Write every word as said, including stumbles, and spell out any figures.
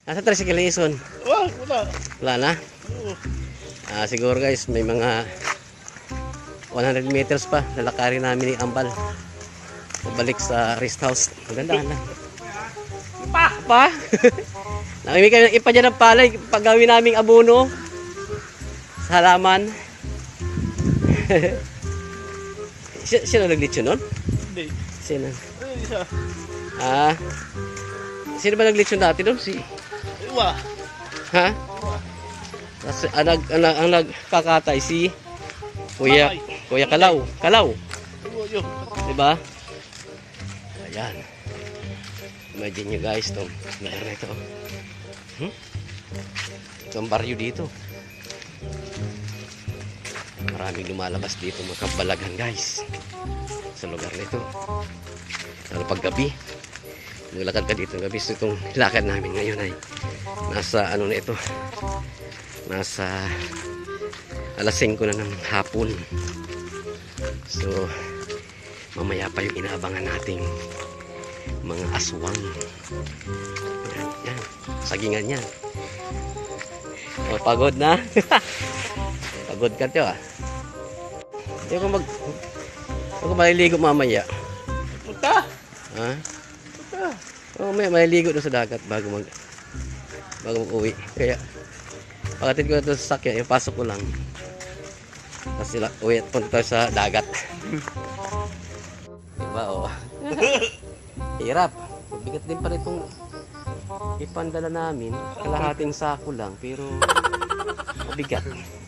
Asa tricycle ni Ison? Wah, wala. Wala na? Oo. Ah, siguro guys, may mga one hundred meters pa. Lalakarin namin ni Ambal. Pabalik sa rest house. Maganda na. Pa! Pa? Nakimik kami ng ipa dyan ng palay. Paggawin naming abono. Sa halaman. Siya, siya na naglitsyo nun? Hindi. Sino? Ano isa? Ah. Sino ba naglitsyo dati doon? Si... Iwa. Ha? Kasi ang, nag, ang, nag- ang nagkakatay si Kuya, Kuya Kalaw. Kalaw. Iwa yun. Diba? Ayan. Imagine nyo guys itong meron na ito. Hmm? Itong baryo dito. Maraming lumalabas dito mga kabalagan guys. Sa lugar nito. Lalo pag gabi. Maglakad ka dito ng gabi. So itong lakad namin ngayon ay nasa ano na ito. Nasa alas singko na ng hapon. So mamaya pa yung inaabangan nating mga aswang. Yan, yan. Sagingan yan. O, pagod na. Pagod ka tiyo ah. Hindi ko mag... Hindi ko maliligo mamaya. Punta! Ha? Punta! O, may maliligo doon sa dagat bago mag... Bago mag-uwi. Kaya, pagkatid ko na ito sa sakyan, yung pasok ko lang. Tapos sila, uwi at punta tayo sa dagat. Diba, o. Hirap. Mabigat din pala itong ipandala namin. Kalahating sako lang, pero mabigat.